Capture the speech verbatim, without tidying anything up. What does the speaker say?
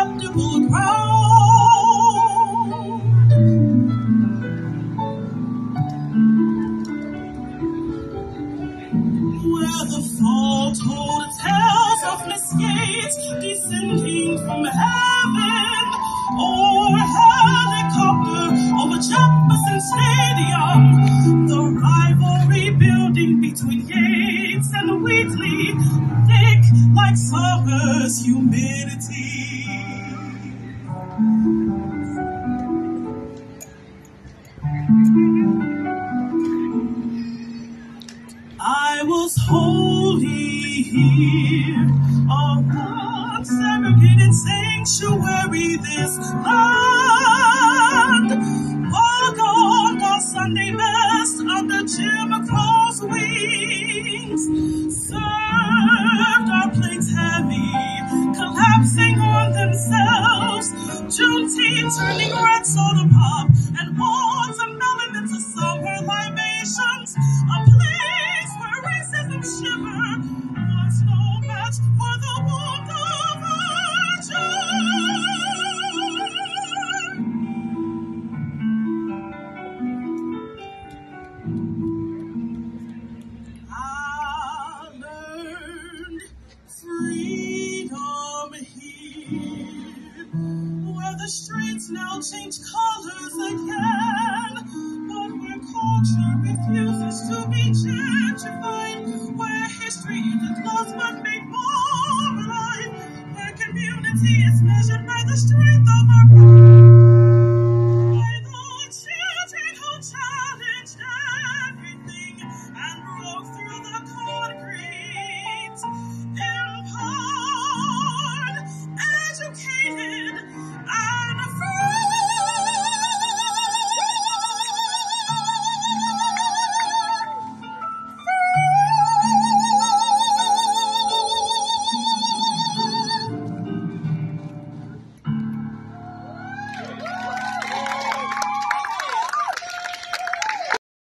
acceptable ground, where the foretold tales of misgates descending from heaven, or helicopter over Jefferson Stadium, the rivalry building between Yates and Wheatley, thick like summer's humidity. I was wholly here, a once segregated sanctuary, this land. Welcomed our Sunday best under Jim Crow's wings, served our plates heavy, collapsing on themselves. Juneteenth turning red soda pop and watermelon into summer libations, a place where racism shiver was no match for the warmth of our joy. I learned freedom here, where the streets now change colors again, but where culture refuses to be gentrified, where history isn't lost but made more alive, where community is measured by the strength of our pride.